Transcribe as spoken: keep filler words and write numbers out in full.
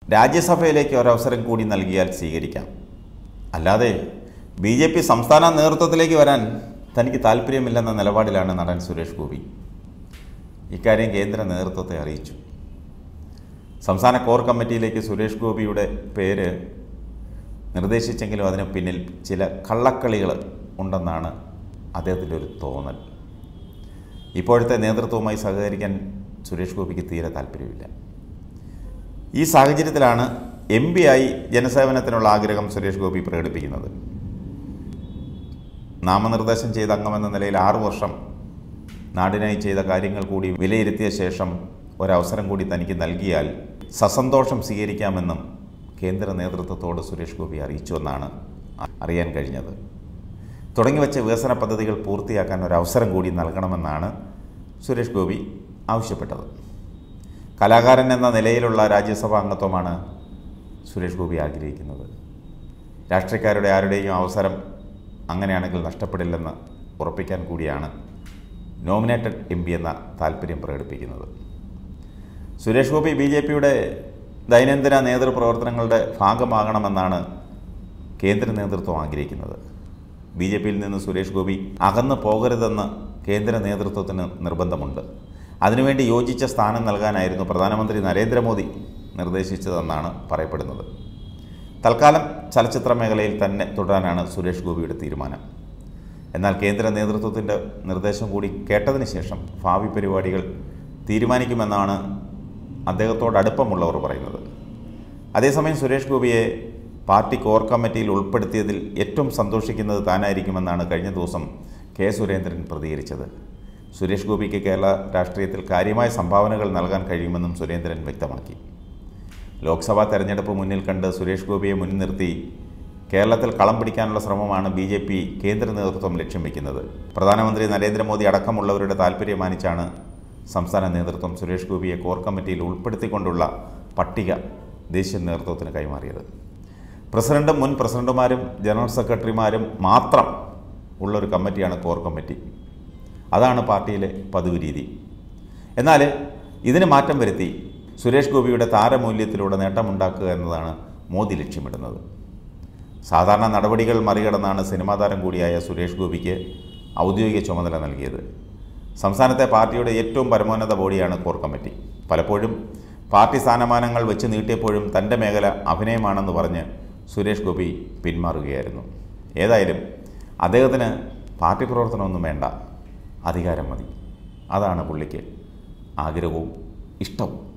രാജ്യസഭയിലേക്ക് ഒരവസരം കൂടി നൽകിയാൽ സ്വീകരിക്കാം. അല്ലാതെ ബി ജെ പി സംസ്ഥാന നേതൃത്വത്തിലേക്ക് വരാൻ തനിക്ക് താല്പര്യമില്ലെന്ന നിലപാടിലാണ് നടൻ സുരേഷ് ഗോപി. ഇക്കാര്യം കേന്ദ്ര നേതൃത്വത്തെ അറിയിച്ചു. സംസ്ഥാന കോർ കമ്മിറ്റിയിലേക്ക് സുരേഷ് ഗോപിയുടെ പേര് നിർദ്ദേശിച്ചെങ്കിലും അതിന് പിന്നിൽ ചില കള്ളക്കളികൾ ഉണ്ടെന്നാണ് അദ്ദേഹത്തിൻ്റെ ഒരു തോന്നൽ. ഇപ്പോഴത്തെ നേതൃത്വവുമായി സഹകരിക്കാൻ സുരേഷ് ഗോപിക്ക് തീരെ താല്പര്യമില്ല. ഈ സാഹചര്യത്തിലാണ് എം പി ആയി ജനസേവനത്തിനുള്ള ആഗ്രഹം സുരേഷ് ഗോപി പ്രകടിപ്പിക്കുന്നത്. നാമനിർദ്ദേശം ചെയ്ത അംഗമെന്ന നിലയിൽ ആറു വർഷം നാടിനായി ചെയ്ത കാര്യങ്ങൾ കൂടി വിലയിരുത്തിയ ശേഷം ഒരവസരം കൂടി തനിക്ക് നൽകിയാൽ സസന്തോഷം സ്വീകരിക്കാമെന്നും കേന്ദ്ര നേതൃത്വത്തോട് സുരേഷ് ഗോപി അറിയിച്ചുവെന്നാണ് അറിയാൻ കഴിഞ്ഞത്. തുടങ്ങിവെച്ച വികസന പദ്ധതികൾ പൂർത്തിയാക്കാൻ ഒരവസരം കൂടി നൽകണമെന്നാണ് സുരേഷ് ഗോപി ആവശ്യപ്പെട്ടത്. കലാകാരൻ എന്ന നിലയിലുള്ള രാജ്യസഭാ അംഗത്വമാണ് സുരേഷ് ഗോപി ആഗ്രഹിക്കുന്നത്. രാഷ്ട്രീയക്കാരുടെ ആരുടെയും അവസരം അങ്ങനെയാണെങ്കിൽ നഷ്ടപ്പെടില്ലെന്ന് ഉറപ്പിക്കാൻ കൂടിയാണ് നോമിനേറ്റഡ് എം പി എന്ന താല്പര്യം പ്രകടിപ്പിക്കുന്നത്. സുരേഷ് ഗോപി ബി ജെ പിയുടെ ദൈനംദിന നേതൃപ്രവർത്തനങ്ങളുടെ ഭാഗമാകണമെന്നാണ് കേന്ദ്ര നേതൃത്വം ആഗ്രഹിക്കുന്നത്. ബി ജെ പിയിൽ നിന്ന് സുരേഷ് ഗോപി അകന്നു പോകരുതെന്ന് കേന്ദ്ര നേതൃത്വത്തിന് നിർബന്ധമുണ്ട്. അതിനുവേണ്ടി യോജിച്ച സ്ഥാനം നൽകാനായിരുന്നു പ്രധാനമന്ത്രി നരേന്ദ്രമോദി നിർദ്ദേശിച്ചതെന്നാണ് പറയപ്പെടുന്നത്. തൽക്കാലം ചലച്ചിത്ര മേഖലയിൽ തന്നെ തുടരാനാണ് സുരേഷ് ഗോപിയുടെ തീരുമാനം. എന്നാൽ കേന്ദ്ര നേതൃത്വത്തിൻ്റെ നിർദ്ദേശം കൂടി കേട്ടതിന് ശേഷം ഭാവി പരിപാടികൾ തീരുമാനിക്കുമെന്നാണ് അദ്ദേഹത്തോടടുപ്പമുള്ളവർ പറയുന്നത്. അതേസമയം സുരേഷ് ഗോപിയെ പാർട്ടി കോർ കമ്മിറ്റിയിൽ ഉൾപ്പെടുത്തിയതിൽ ഏറ്റവും സന്തോഷിക്കുന്നത് താനായിരിക്കുമെന്നാണ് കഴിഞ്ഞ ദിവസം കെ സുരേന്ദ്രൻ പ്രതികരിച്ചത്. സുരേഷ് ഗോപിക്ക് കേരള രാഷ്ട്രീയത്തിൽ കാര്യമായ സംഭാവനകൾ നൽകാൻ കഴിയുമെന്നും സുരേന്ദ്രൻ വ്യക്തമാക്കി. ലോക്സഭാ തെരഞ്ഞെടുപ്പ് മുന്നിൽ കണ്ട് സുരേഷ് ഗോപിയെ മുൻനിർത്തി കേരളത്തിൽ കളം പിടിക്കാനുള്ള ശ്രമമാണ് ബി ജെ പി കേന്ദ്ര നേതൃത്വം ലക്ഷ്യം വയ്ക്കുന്നത്. പ്രധാനമന്ത്രി നരേന്ദ്രമോദി അടക്കമുള്ളവരുടെ താൽപ്പര്യം മാനിച്ചാണ് സംസ്ഥാന നേതൃത്വം സുരേഷ് ഗോപിയെ കോർ കമ്മിറ്റിയിൽ ഉൾപ്പെടുത്തിക്കൊണ്ടുള്ള പട്ടിക ദേശീയ നേതൃത്വത്തിന് കൈമാറിയത്. പ്രസിഡന്റും മുൻ പ്രസിഡന്റുമാരും ജനറൽ സെക്രട്ടറിമാരും മാത്രം ഉള്ളൊരു കമ്മിറ്റിയാണ് കോർ കമ്മിറ്റി. അതാണ് പാർട്ടിയിലെ പതിവ് രീതി. എന്നാൽ ഇതിന് മാറ്റം വരുത്തി സുരേഷ് ഗോപിയുടെ താരമൂല്യത്തിലൂടെ നേട്ടമുണ്ടാക്കുക എന്നതാണ് മോദി ലക്ഷ്യമിടുന്നത്. സാധാരണ നടപടികൾ മറികടന്നാണ് സിനിമാ താരം കൂടിയായ സുരേഷ് ഗോപിക്ക് ഔദ്യോഗിക ചുമതല നൽകിയത്. സംസ്ഥാനത്തെ പാർട്ടിയുടെ ഏറ്റവും പരമോന്നത ബോഡിയാണ് കോർ കമ്മിറ്റി. പലപ്പോഴും പാർട്ടി സ്ഥാനമാനങ്ങൾ വെച്ച് നീട്ടിയപ്പോഴും തൻ്റെ മേഖല അഭിനയമാണെന്ന് പറഞ്ഞ് സുരേഷ് ഗോപി പിന്മാറുകയായിരുന്നു. ഏതായാലും അദ്ദേഹത്തിന് പാർട്ടി പ്രവർത്തനമൊന്നും വേണ്ട, അധികാരം മതി. അതാണ് പുള്ളിക്ക് ആഗ്രഹവും ഇഷ്ടവും.